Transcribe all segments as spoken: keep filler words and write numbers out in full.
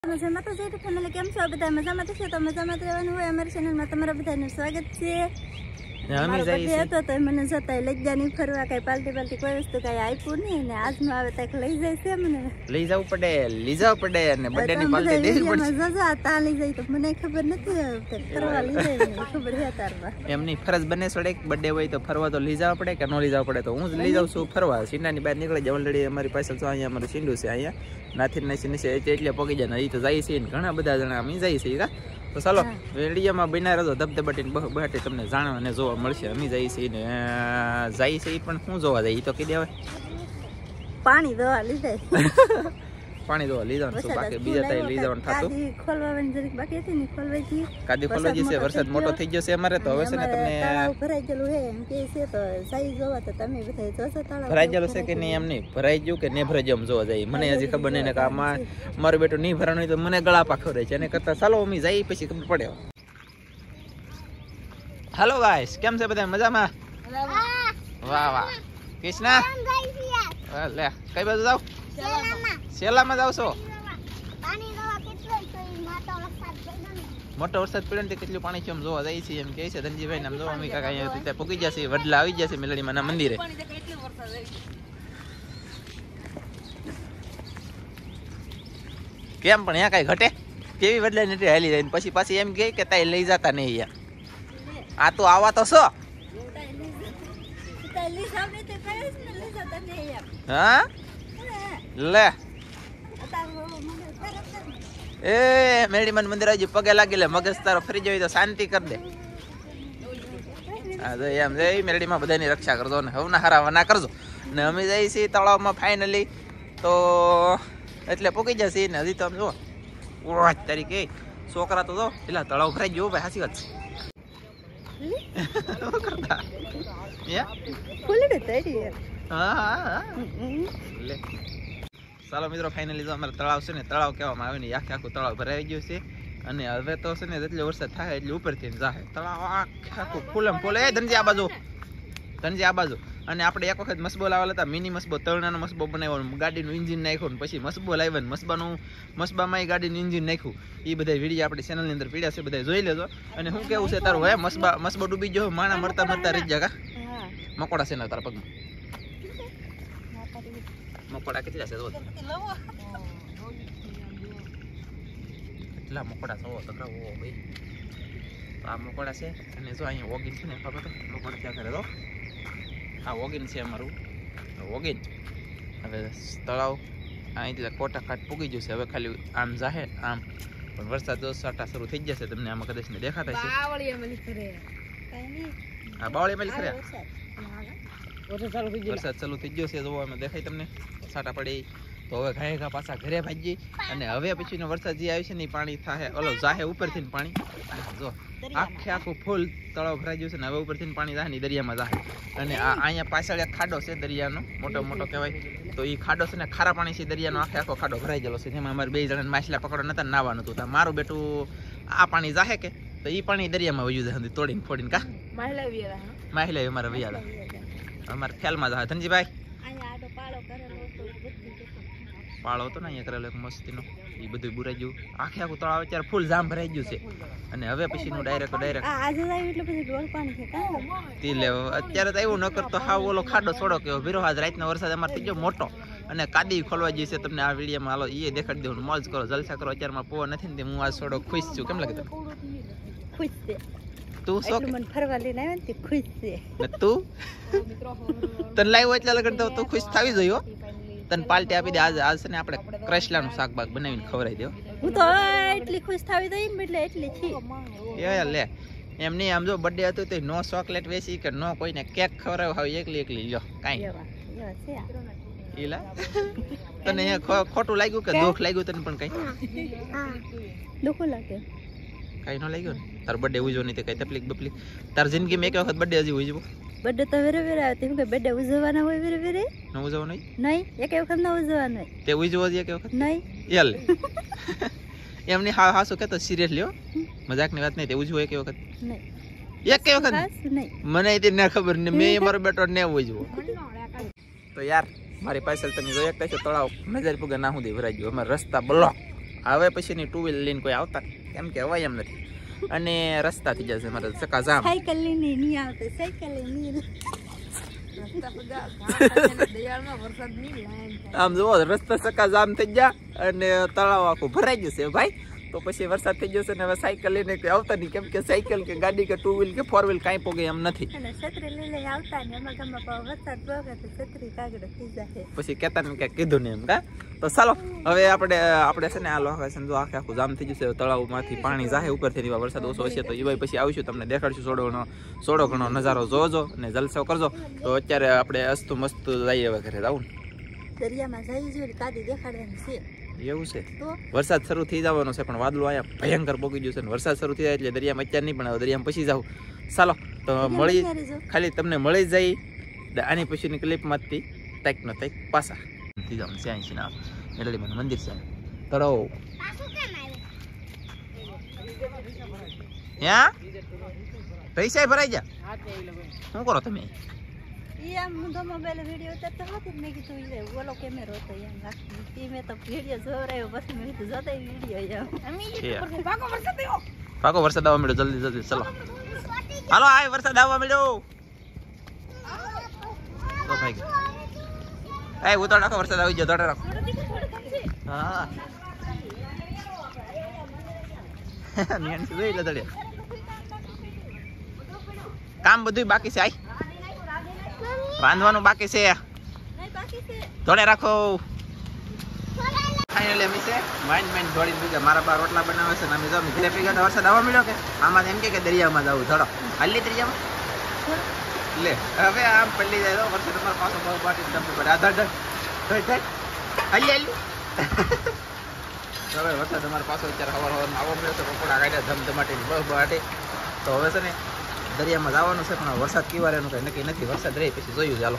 મજામાં તો જઈ ફેમિલી કેમ છો બધા મજામાં તો છે તો મજામાં તો રહેવાનું હોય અમારી ચેનલમાં તમારા બધાનું સ્વાગત છે અમે જઈએ હતો તો મને જતા લઈ ગયા નહીં ફરવા કઈ પાલટી પાલટી કોઈ વસ્તુ કઈ આપ્યું નહીં ને આજનું આવે તક લઈ જાય છે મને લઈ જવું પડે લઈ જવું પડે અને બર્થડે ની પાલટી દેવી પડે જજા તા લઈ જાય તો મને ખબર નથી ફરવા લઈ જાય મને ખબર છે તારમાં એમની ફરજ બને છોડે બર્થડે હોય તો ફરવા તો લઈ જવા પડે કે ન લઈ જવા પડે તો હું જ લઈ જાઉં છું ફરવા સીનાની બહાર નીકળે જવલ લડી અમારી પાસે તો અહીંયા અમારું સીંડું છે અહીંયા નાથી નાસી નીચે એટલે પગી જાય ને એ તો જાય છે ઘણા બધા જણા અમે જાય છે કા તો ચાલો રેડિયામાં બના રહેજો ધબધબાટીને બહાટી તમને જાણવા અને જોવા મળશે અમે જઈએ છીએ ને જાય છે એ પણ શું જોવા જાય એ તો કહી દેવાય પાણી દવા લીધે પાણી દવા લીધા બાકી બીજા તાઈ લઈ જવાનું થતું ખોલવાની જરીક બાકી હતી ને ખોલવાઈ ગઈ કાદી ખોલવા જશે વરસાદ મોટો થઈ ગયો છે અમારે તો હવે છે ને તમને તળાવ ભરાઈ ગયેલું છે એમ કે છે તો સાઈ જોવા તો તમે બધા જોશો તળાવ ભરાઈ ગયેલું છે કે નહીં એમ નહીં ભરાઈ ગયું કે નહીં ભરાઈ ગયું જોવા જાય મને હજી ખબર નહીં ને કે આમાં મારું બેટું નહીં ભરાણું તો મને ગળા પાખો રહે છે એને કરતા ચાલો અમે જઈ પછી ખબર પડે હેલો ગાઈસ કેમ છે બધા મજામાં વાહ વાહ કૃષ્ણા લે કઈ બાજુ જાવ સેલામાં જાવ છો મોટો વરસાદ પડ્યો ને કેટલું પાણી છે એમ જોવા જાય છે એમ કે છે ધનજીભાઈ નામ જોવા અમે કાકા અહીંયા પૂગી જશે વડલા આવી જશે મેલડીમાં ના મંદિરે કેમ પણ અહીંયા કઈ ઘટે કેવી વડલા નથી હાલી જાય પછી પાછી એમ કે કે તાઈ લઈ જતા નહીં અહીંયા આ તો આવા તો છો હા લે એ મેરડી મન મંદિર આવજી પગે લાગી લે મગજ તારો ફરી જાય તો શાંતિ કર દે હા જો એમ જઈ મેરડીમાં બધાની રક્ષા કરજો ને હવના હારા ના કરજો ને અમે જઈએ છીએ તળાવમાં ફાઇનલી તો એટલે પોકી જશે ને હજી તો આમ જો ઓહ તારીખે છોકરા તો જો પેલા તળાવ ભરાઈ ગયો ભાઈ સાચી વાત છે હા હા લે ચાલો મિત્રો ફાઇનલી તો અમારે તળાવ છે ને તળાવ કહેવામાં આવે ને આખે આખું તળાવ ભરાઈ ગયું છે અને હવે તો છે ને જેટલો વરસાદ થાય એટલે ઉપરથી જાહે તળાવ આખે આખું ફૂલમ ફૂલ એ ધનજી આ બાજુ ધનજી આ બાજુ અને આપણે એક વખત મસબો લાવેલા હતા મિની મસબો તળનાનો મસબો બનાવ્યો ગાડીનું ઇન્જિન નાખ્યું ને પછી મસબો લાવ્યો ને મસબાનું મસબામાં ગાડીનું ઇન્જિન નાખ્યું એ બધા વિડીયો આપણી ચેનલની અંદર પીડ્યા છે બધા જોઈ લેજો અને શું કેવું છે તારું હે મસબા મસબો ડૂબી ગયો માણા મરતા મરતા રહી જગા મકોડા છે ને તારા પગમાં મકોડા કેટલા છે કેટલા મકોડા છે ઓ તકરા ઓ ભાઈ આ મકોડા છે અને જો અહીંયા ઓગીન છે ને ખબર તો મકોડા ત્યાં કરે તો આ ઓગીન છે અમારું ઓગીન હવે તળાવ આ એટલે કોટા કાટ પૂગી જશે હવે ખાલી આમ જાહે આમ પણ વરસાદ જો સાટા શરૂ થઈ જશે તમને આમાં કદાચ ને દેખાતા છે હા બાવળી મળી ખરે વરસાદ ચાલુ થઈ ગયો છે જોવા અમે દેખાય તમને સાટા પડી તો હવે ઘાય ઘા પાછા ઘરે ભાગી અને હવે પછીનો વરસાદ જે આવે છે ને પાણી થાય ઓલો જાહે ઉપરથી પાણી જો આખે આખું ફૂલ તળાવ ભરાઈ ગયું છે ને હવે ઉપરથી પાણી જાહે ને દરિયામાં જાહે અને આ અહીંયા પાછળ એક ખાડો છે દરિયાનો મોટો મોટો કહેવાય તો એ ખાડો છે ને ખારા પાણી છે દરિયાનો આખે આખો ખાડો ભરાઈ ગયેલો છે જેમાં અમારે બે જણા માછલા પકડો નતા નાવાનું હતું મારું બેટું આ પાણી જાહે કે તો એ પાણી દરિયામાં વયું જાય તોડીને ફોડીને કા માહિલા અમારે વૈયા અમારે ખ્યાલમાં જાય ધનજીભાઈ પાળો હતો ને અહીંયા કરેલો એક મસ્તીનો એ બધું બુરાઈ ગયું આખે આખું તળાવ અત્યારે ફૂલ જામ ભરાઈ ગયું છે અને હવે પછીનું ડાયરેક્ટ ડાયરેક્ટ અત્યારે તો એવું ન કરતો હાવ ઓલો ખાડો છોડો કેવો ભીરો આજ રાતનો વરસાદ અમારે થઈ ગયો મોટો અને કાદી ખોલવા જઈએ છે તમને આ વિડીયોમાં હાલો એ દેખાડી દઉં મોજ કરો જલસા કરો અત્યારમાં પોવા નથી ને હું આજ થોડો ખુશ છું કેમ લાગે તમને ખુશ છે તું શોખ મને ફરવા લઈને આવ્યો ને ખુશ છે તું તને લાવ્યો એટલે લગન તો તું ખુશ થાવી જોઈએ તને પાલટી આપી દે આજ આજ છે ને આપણે કરેસલાનું શાક બાગ બનાવીને ખવડાવી દો હું તો એટલી ખુશ થાવી દઈ ને એટલે એટલી છી એ લે એમ નહીં આમ જો બર્થડે હતું તો નો ચોકલેટ વેચી કે નો કોઈને કેક ખવડાવ હાવ એકલી એકલી લ્યો કાંઈ ઈલા તને અહીંયા ખોટું લાગ્યું કે દુઃખ લાગ્યું તને પણ કઈ દુઃખ લાગે કઈ ન લાગ્યું ને તાર બર્થડે ઉજવો નહીં તો કઈ તકલીફ બકલીફ તાર જિંદગીમાં એક વખત બર્થડે હજી ઉજવો બર્થડે તો વેરે વેરે આવે તેમ કે બર્થડે ઉજવવાના હોય વેરે વેરે ન ઉજવો નહીં નહીં એક વખત ન ઉજવવાનું હોય તે ઉજવો જ એક વખત નહીં યાર એમની હા હાસો કે તો સિરિયસ લ્યો મજાકની વાત નહીં તે ઉજવો એક વખત નહીં એક વખત નહીં મને તે ના ખબર ને મેં મારો બેટો ને ઉજવો તો યાર મારી પાસે તમે જોઈ શકતા છો તળાવ નજર પૂગે ના સુધી ભરાઈ ગયું અમારે રસ્તા બ્લોક હવે પછીની ટુ વ્હીલ લઈને કોઈ આવતા કેમ કે હવાય એમ નથી અને રસ્તા થઈ જશે મારે ચક્કા જામ સાયકલ લઈને નહીં આવતો સાયકલ લઈને આમ જુઓ રસ્તા ચક્કા જામ થઈ ગયા અને તળાવ આખું ભરાઈ જશે ભાઈ તો પછી વરસાદ થઈ જશે ને હવે સાયકલ લઈને કોઈ આવતા નહીં કેમ કે સાયકલ કે ગાડી કે ટુ વ્હીલ કે ફોર વ્હીલ કાંઈ પોગે એમ નથી છત્રી લઈ લઈ આવતા ને એમાં ગામમાં વરસાદ પોગે તો છત્રી કાગડો થઈ જાય પછી કહેતા ને ક્યાંક કીધું ને એમ કા તો ચાલો હવે આપણે આપણે છે ને આ લોકેશન જો આખે આખું જામ થઈ જશે તળાવમાંથી પાણી જાહે ઉપરથી એવા વરસાદ ઓછો હશે તો એ ભાઈ પછી આવીશું તમને દેખાડશું થોડો ઘણો થોડો ઘણો નજારો જોજો અને જલસો કરજો તો અત્યારે આપણે અસ્તુ મસ્ત જઈએ હવે ઘરે જાવું દરિયામાં જઈ જોઈએ કાદી દેખાડવાની છે એવું છે વરસાદ શરૂ થઈ જવાનો છે પણ વાદળું અહીંયા ભયંકર પોગી ગયું છે વરસાદ શરૂ થઈ જાય એટલે દરિયામાં અત્યારે નહીં પણ દરિયામાં પછી જાવ ચાલો તો મળી ખાલી તમને મળી જાય આની પછીની ક્લિપમાંથી તાઈક નો તાઈક પાછા થઈ જાવ શ્યાંઈ છે ના મેલડીમાં મંદિર છે તળાવ યા પૈસા ભરાઈ જા શું કરો તમે એમ તો મોબાઈલ વિડિયો ઉતારતો હતો મેં કીધું એ ઓલો કેમેરો હતો એમ રાખી મેં તો વિડિયો જોરાયો પછી મેં કીધું જોતા વિડિયો એમ પાકો વરસાદ આવ્યો પાકો વરસાદ આવવા મળ્યો જલ્દી જલ્દી ચલો હાલો આય વરસાદ આવવા મળ્યો તો ભાઈ એ ઉતાર નાખો વરસાદ આવી ગયો દોડે રાખો હા નિયન છે જોઈ લે દડે કામ બધું બાકી છે આય બાંધવાનું બાકી છે ધોળે રાખો ફાઇનલી અમે છે માઇન્ડ માઇન્ડ ધોળી દીધા મારા બા રોટલા બનાવે છે ને અમે જો ઘરે પીગા વરસાદ આવવા મળ્યો કે આમાં એમ કે દરિયામાં જવું ધોડો હાલી દરિયામાં લે હવે આમ પલ્લી જાય તો વરસાદ તમારો પાછો બહુ બાટી ડબ્બુ પડે આધાર ધડ હાલી હાલી હવે વરસાદ અમારો પાછો અત્યારે હવાર હવારમાં આવવા મળ્યો છે પકોડા કાઢ્યા ધમધમાટી બહુ બાટી તો હવે છે ને દરિયામાં જવાનું છે પણ વરસાદ કેવા એનું કઈ નક્કી નથી વરસાદ રહે પછી જોયું ચાલો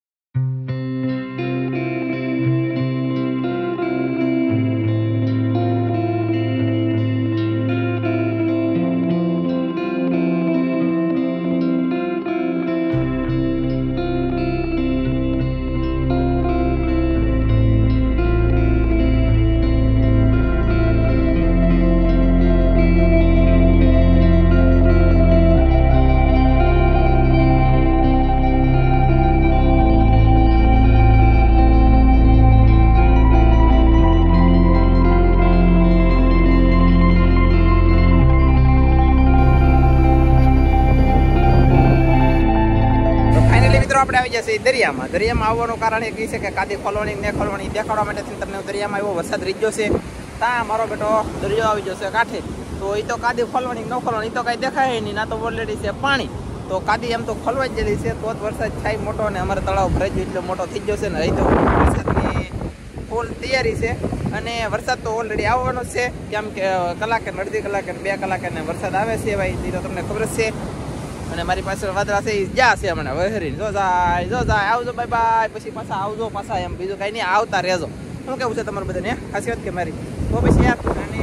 આપણે આવી જશે દરિયામાં દરિયામાં આવવાનું કારણ એ છે કે કાદી ખોલવાની ને ખોલવાની દેખાડવા માટે તમને દરિયામાં એવો વરસાદ રીજ્યો છે ત્યાં મારો બેટો દરિયો આવી જશે કાંઠે તો એ તો કાદી ખોલવાની ન ખોલવાની એ તો કાંઈ દેખાય નહીં ના તો ઓલરેડી છે પાણી તો કાદી એમ તો ખોલવા જ જેલી છે તો જ વરસાદ થાય મોટો અને અમારે તળાવ ભરાઈ ગયો એટલો મોટો થઈ ગયો છે ને અહીં તો વરસાદની ફૂલ તૈયારી છે અને વરસાદ તો ઓલરેડી આવવાનો જ છે કેમ કે કલાકે અડધી કલાકે બે કલાકે વરસાદ આવે છે ભાઈ એ તો તમને ખબર જ છે અને મારી પાસે વાદળા છે એ જ્યાં છે હમણાં વહેરી જો જાય જો જાય આવજો બાય બાય પછી પાછા આવજો પાછા એમ બીજું કાંઈ નહીં આવતા રહેજો શું કેવું છે તમારું બધાને ખાસી વાત કે મારી તો પછી યાર અને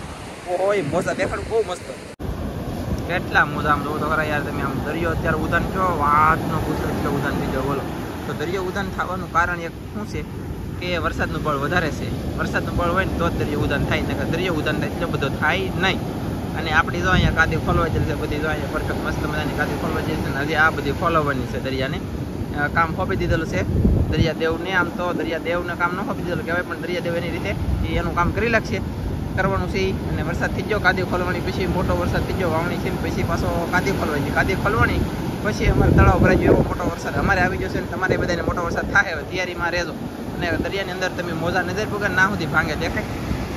ઓય મોજા દેખાડું બહુ મસ્ત કેટલા મોજા આમ જોવો તો ખરા યાર તમે આમ દરિયો અત્યારે ઉદાન છો વાત ન પૂછો એટલે ઉદાન થઈ જાવ બોલો તો દરિયો ઉદાન થવાનું કારણ એક શું છે કે વરસાદનું બળ વધારે છે વરસાદનું બળ હોય ને તો જ દરિયો ઉદાન થાય ને દરિયો ઉદાન થાય એટલો બધો થાય નહીં અને આપણી જો અહીંયા કાદી ખોલવા જશે છે બધી જો અહીંયા પરફેક્ટ મસ્ત મજાની કાદી ખોલવા જશે ને હજી આ બધી ખોલવવાની છે દરિયાને કામ સોંપી દીધેલું છે દરિયાદેવને આમ તો દરિયાદેવને કામ ન સોંપી દીધેલું કહેવાય પણ દરિયાદેવ એની રીતે એ એનું કામ કરી લાગશે કરવાનું છે અને વરસાદ થઈ ગયો કાદી ખોલવાની પછી મોટો વરસાદ થઈ ગયો વાવણી છે પછી પાછો કાદી ખોલવાની કાદી ખોલવાની પછી અમારે તળાવ ભરાઈ ગયો એવો મોટો વરસાદ અમારે આવી જશે ને તમારે બધાને મોટો વરસાદ થાય હવે તૈયારીમાં રહેજો અને દરિયાની અંદર તમે મોજા નજર પગર ના સુધી ભાંગે દેખાય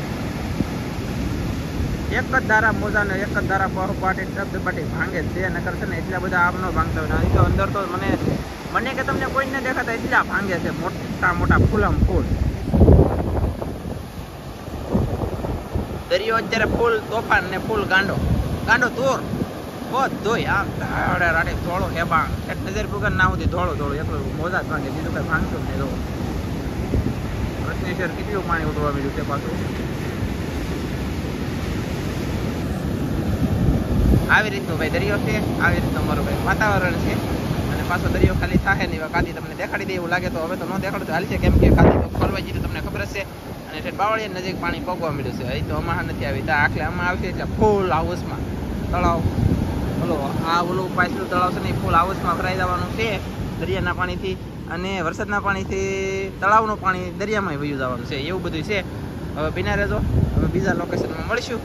એક જ ધારા મોજાને એક જ ધારા બહુ પાટી શબ્દ પાટી ભાંગે છે નકર છે ને એટલા બધા આમ ન ભાંગતા હોય અહીં તો અંદર તો મને મને કે તમને કોઈ ન દેખાતા એટલા ભાંગે છે મોટા મોટા ફૂલમ ફૂલ દરિયો અત્યારે ફૂલ તોફાન ને ફૂલ ગાંડો ગાંડો તોર બધોય આમ ધાડે રાડે ધોળો હેબાંગ એક નજર પગર ના સુધી ધોળો ધોળો એકલો મોજા જ ભાંગે બીજું કઈ ભાંગતું નહીં જો રત્નેશ્વર કેટલું પાણી ઉઠવા મળ્યું છે પાછું આવી રીતનું ભાઈ દરિયો છે આવી રીતનું અમારું ભાઈ વાતાવરણ છે અને પાછો દરિયો ખાલી થાય ને એવા કાદી તમને દેખાડી દે એવું લાગે તો હવે તો ન દેખાડું તો હાલ છે કેમ કે કાદી તો ખોલવા જઈએ તમને ખબર જ છે અને ઠેઠ બાવળિયા નજીક પાણી પગવા મળ્યું છે. અહીં તો અમારા નથી આવી, ત્યાં આખલે આમાં આવશે એટલે ફૂલ હાઉસમાં તળાવ, બોલો આ ઓલું પાછલું તળાવ છે ને ફૂલ હાઉસમાં ભરાઈ જવાનું છે દરિયાના પાણીથી, અને વરસાદના પાણીથી તળાવનું પાણી દરિયામાં વયું જવાનું છે, એવું બધું છે. હવે બિના રહેજો, હવે બીજા લોકેશનમાં મળીશું.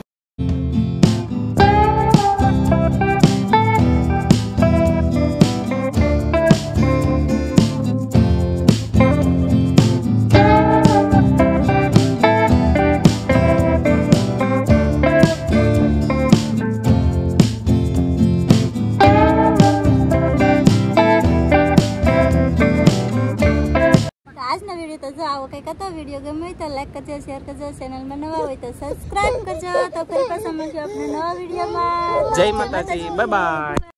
આજનો વિડીયો તો જો આવો કંઈક હતો. વિડીયો ગમ્યો હોય તો લાઈક કરજો, શેર કરજો, ચેનલમાં નવા હોય તો સબસ્ક્રાઇબ કરજો. તો ફરી પાછા મળશું આપણે નવા વિડીયોમાં. જય માતાજી, બાય બાય.